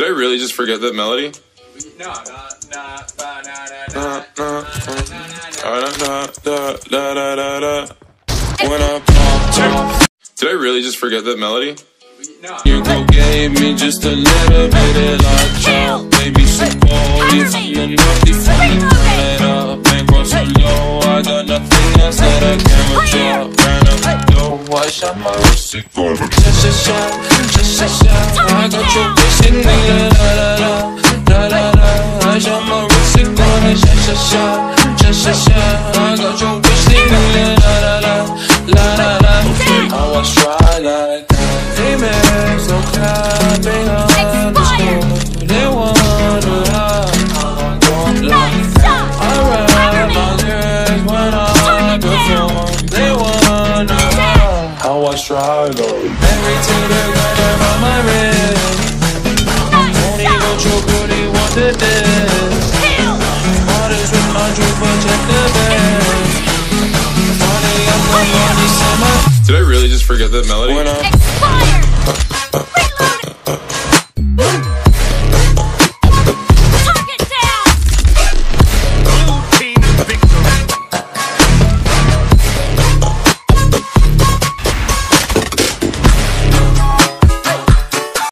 Did I really just forget that melody? No. When I popped off. Did I really just forget that melody? No. You go gave me just a little bit of like child. Baby, so cold, you from the north, you from the right up. Bankroll so low, I got nothing else that I can withdraw. Ran up the door, I shot my wrist, it go. Just a shot, I got your bitch singing la la la la la la. I shot my wrist, it go. Just a shot, I got your bitch singing la la la la la la. I was try like that. Females don't care behind the store. They wanna lie, I don't lie. I ride my girls when I perform. They wanna lie, how I struggle. Married to the guy that on my wrist. Only got your booty, want the dance. Artists with my truth, but check the best. Funny, I'm the money, summer. Did I really just forget that melody? Expired!